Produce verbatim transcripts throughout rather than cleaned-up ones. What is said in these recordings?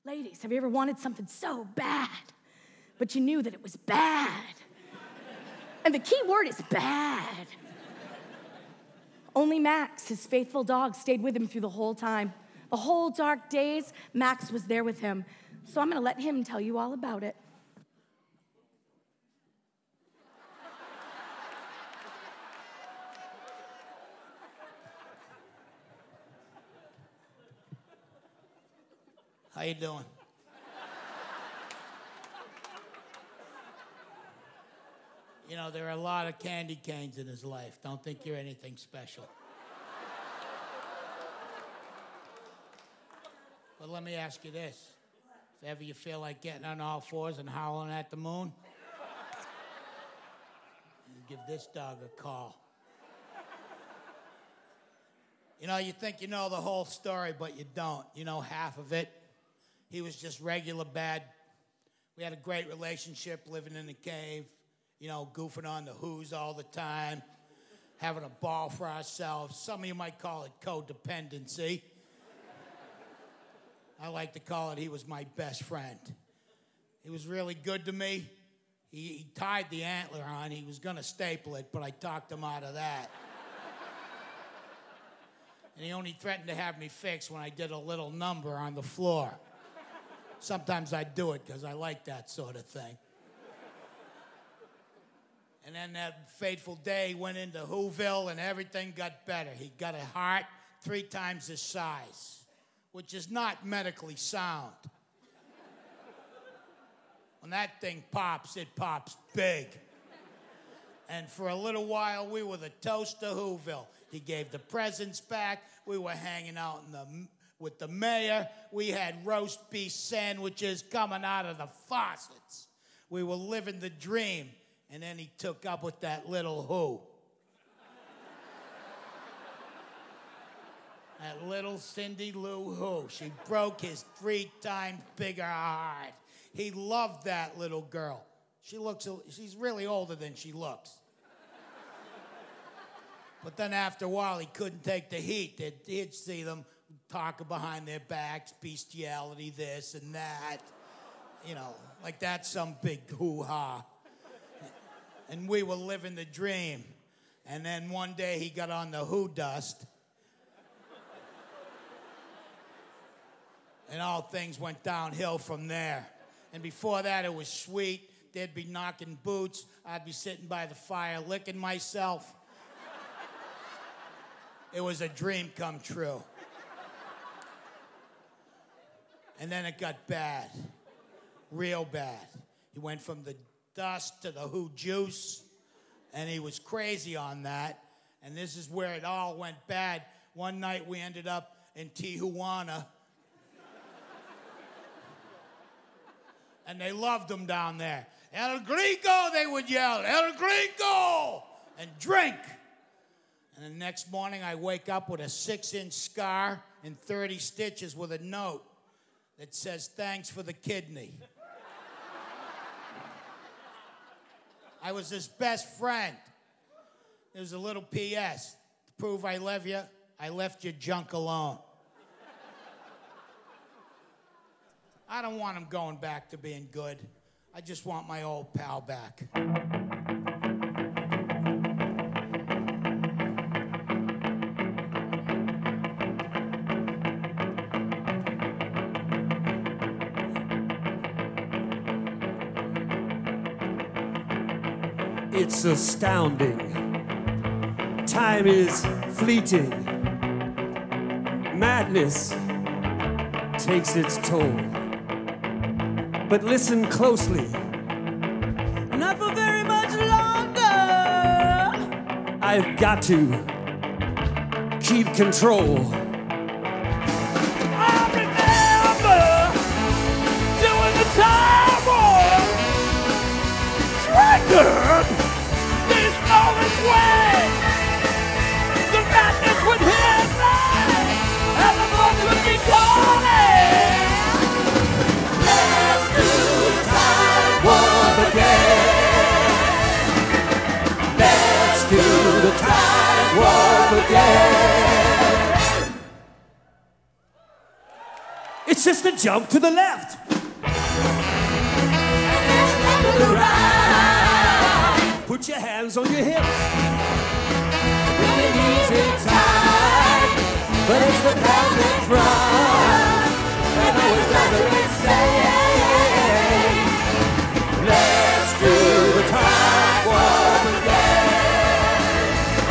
Ladies, have you ever wanted something so bad, but you knew that it was bad? And the key word is bad. Only Max, his faithful dog, stayed with him through the whole time. The whole dark days, Max was there with him. So I'm gonna let him tell you all about it. How you doing? You know, there are a lot of Kandy Kanes in his life. Don't think you're anything special. But let me ask you this. If ever you feel like getting on all fours and howling at the moon, you give this dog a call. You know, you think you know the whole story, but you don't. You know half of it. He was just regular bad. We had a great relationship, living in the cave, you know, goofing on the Who's all the time, having a ball for ourselves. Some of you might call it codependency. I like to call it he was my best friend. He was really good to me. He, he tied the antler on. He was going to staple it, but I talked him out of that. And he only threatened to have me fixed when I did a little number on the floor. Sometimes I do it because I like that sort of thing. And then that fateful day, he went into Whoville and everything got better. He got a heart three times his size, which is not medically sound. When that thing pops, it pops big. And for a little while, we were the toast of Whoville. He gave the presents back. We were hanging out in the... with the mayor. We had roast beef sandwiches coming out of the faucets. We were living the dream, and then he took up with that little Who. That little Cindy Lou Who. She broke his three times bigger heart. He loved that little girl. She looks, she's really older than she looks. But then after a while, he couldn't take the heat. He'd, he'd see them talking behind their backs, bestiality, this and that. You know, like that's some big hoo-ha. And we were living the dream. And then one day he got on the Who dust. And all things went downhill from there. And before that, it was sweet. They'd be knocking boots. I'd be sitting by the fire, licking myself. It was a dream come true. And then it got bad, real bad. He went from the dust to the Who juice, and he was crazy on that. And this is where it all went bad. One night we ended up in Tijuana. And they loved him down there. El Gringo, they would yell, El Gringo, and drink. And the next morning I wake up with a six-inch scar and thirty stitches with a note that says, thanks for the kidney. I was his best friend. There's a little P S To prove I love you, I left your junk alone. I don't want him going back to being good. I just want my old pal back. It's astounding. Time is fleeting. Madness takes its toll. But listen closely. Not for very much longer. I've got to keep control. I remember doing the time war. Triggered. There's no way. The madness would hit me, and the blood would be calling. Let's do the time warp again. Let's do the time warp again. It's just a jump to the left. To the right. Put your hands on your hips. Really easy time, but it's the path that's right. And always does it insane. Let's do the time warp again.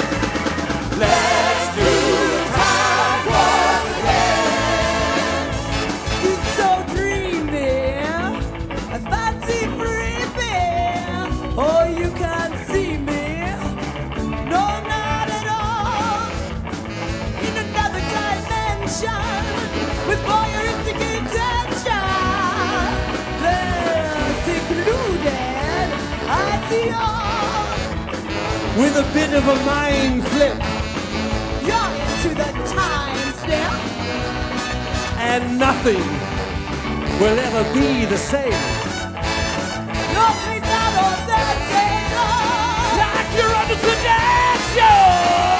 Let's do the time warp again. It's so dreamy, a fancy freebie. Oh, you can't see me. No, not at all. In another dimension, with voyeuristic intention. They're secluded, I see all. With a bit of a mind flip. You're into the time slip. And nothing will ever be the same. Your face out on sensation. Like you're under sedation.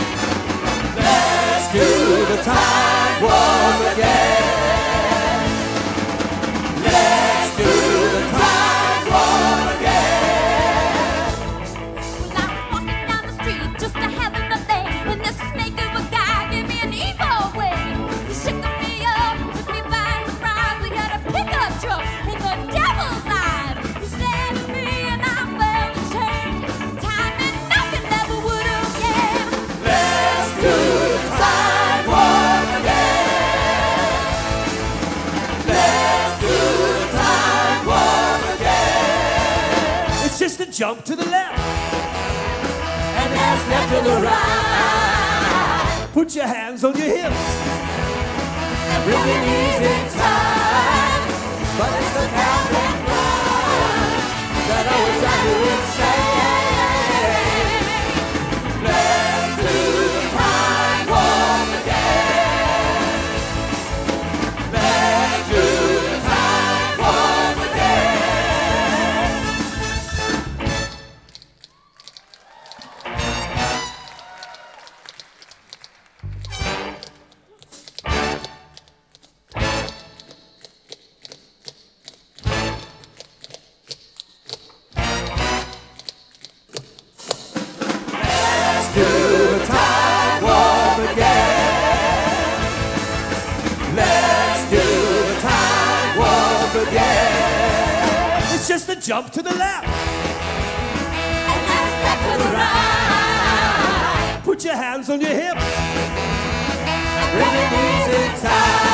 Let's do the time warp again. Let's do the time warp again. Well, I was walking down the street just to have another day when this snake of a guy gave me an evil wave. He shook me up, took me by surprise. He had a pickup truck with the devil's eyes. He stared at me and I felt a change. Time and nothing never would again. Let's do the time warp again. Let's do the time warp again. It's just a jump to the left. And that's left to the right. Put your hands on your hips. Really easy time, but it's the path that runs that always drives you insane. Let's do the time warp again. Let's do the time warp again. Let's do the time warp again. Let's do the time warp again. It's just a jump to the left. And that's step to the right. Put your hands on your hips. Really easy time.